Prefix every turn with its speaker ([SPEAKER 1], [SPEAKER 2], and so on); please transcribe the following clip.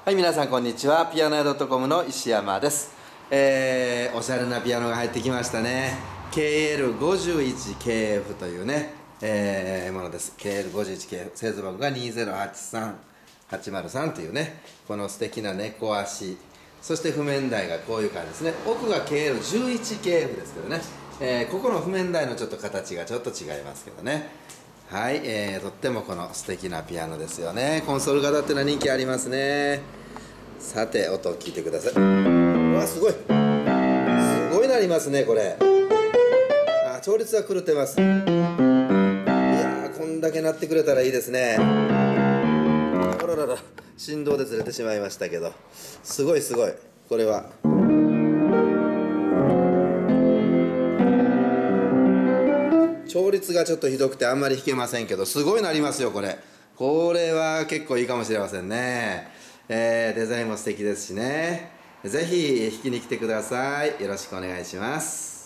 [SPEAKER 1] はい、皆さんこんにちは。ピアノ屋 .com の石山です。おしゃれなピアノが入ってきましたね。KL51KF というね、ものです。KL51KF 製造番号が2083803というね、この素敵な猫足、そして譜面台がこういう感じですね。奥が KL11KF ですけどね、ここの譜面台のちょっと形がちょっと違いますけどね。はい、とってもこの素敵なピアノですよね。コンソール型っていうのは人気ありますね。さて、音を聞いてください。うわ、すごい。すごいなりますね、これ。調律は狂ってます。いやー、こんだけ鳴ってくれたらいいですね。あららら、振動でずれてしまいましたけど。すごいすごい。これは。調律がちょっとひどくてあんまり弾けませんけど、すごいなりますよ、これ。これは結構いいかもしれませんね。デザインも素敵ですしね。ぜひ弾きに来てください。よろしくお願いします。